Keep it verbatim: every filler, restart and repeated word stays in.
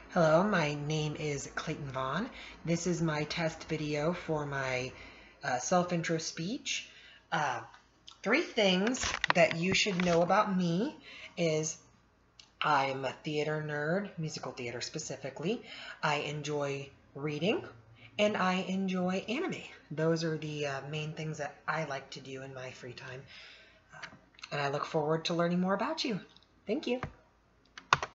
Hello, my name is Clayton Vaughn. This is my test video for my uh, self-intro speech. Uh, three things that you should know about me is I'm a theater nerd, musical theater specifically. I enjoy reading and I enjoy anime. Those are the uh, main things that I like to do in my free time. Uh, and I look forward to learning more about you. Thank you.